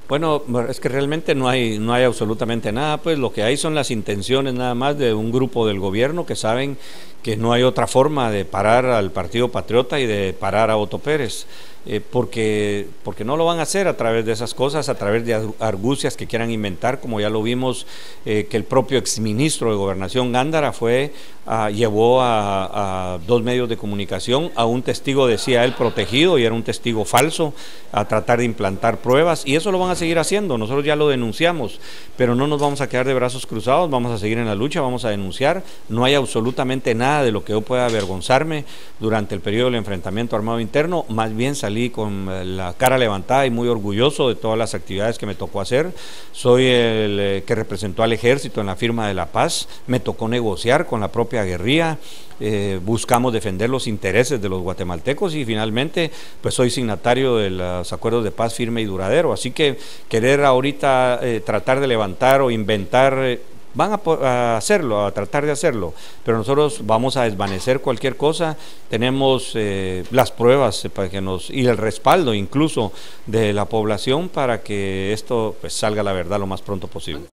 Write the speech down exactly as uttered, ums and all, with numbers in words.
Bueno, es que realmente no hay, no hay absolutamente nada, pues lo que hay son las intenciones nada más de un grupo del gobierno que saben que no hay otra forma de parar al Partido Patriota y de parar a Otto Pérez, eh, porque, porque no lo van a hacer a través de esas cosas, a través de argucias que quieran inventar, como ya lo vimos, eh, que el propio exministro de Gobernación Gándara fue, uh, llevó a, a dos medios de comunicación, a un testigo, decía él, protegido, y era un testigo falso, a tratar de implantar pruebas, y eso lo van a seguir haciendo. Nosotros ya lo denunciamos, pero no nos vamos a quedar de brazos cruzados, vamos a seguir en la lucha, vamos a denunciar. No hay absolutamente nada de lo que yo pueda avergonzarme durante el periodo del enfrentamiento armado interno, más bien salí con la cara levantada y muy orgulloso de todas las actividades que me tocó hacer. Soy el que representó al ejército en la firma de la paz, me tocó negociar con la propia guerrilla, eh, buscamos defender los intereses de los guatemaltecos y finalmente pues soy signatario de los acuerdos de paz firme y duradero, así que querer ahorita eh, tratar de levantar o inventar, eh, van a, a hacerlo, a tratar de hacerlo, pero nosotros vamos a desvanecer cualquier cosa. Tenemos eh, las pruebas para que nos, y el respaldo incluso de la población para que esto pues salga a la verdad lo más pronto posible.